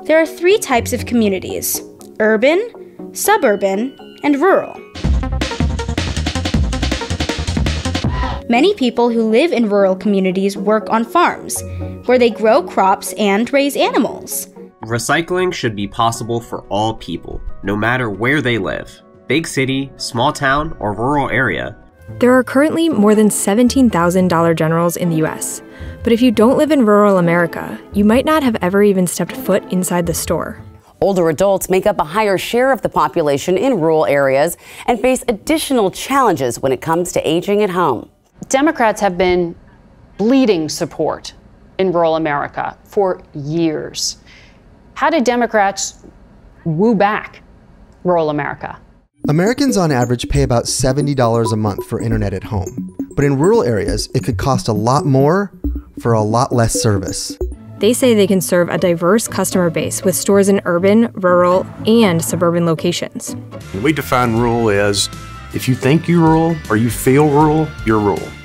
There are 3 types of communities: urban, suburban, and rural. Many people who live in rural communities work on farms, where they grow crops and raise animals. Recycling should be possible for all people, no matter where they live, big city, small town, or rural area. There are currently more than 17,000 Dollar Generals in the US, but if you don't live in rural America, you might not have ever even stepped foot inside the store. Older adults make up a higher share of the population in rural areas and face additional challenges when it comes to aging at home. Democrats have been bleeding support in rural America for years. How did Democrats woo back rural America? Americans on average pay about $70 a month for internet at home. But in rural areas, it could cost a lot more for a lot less service. They say they can serve a diverse customer base with stores in urban, rural, and suburban locations. We define rural as if you think you're rural or you feel rural, you're rural.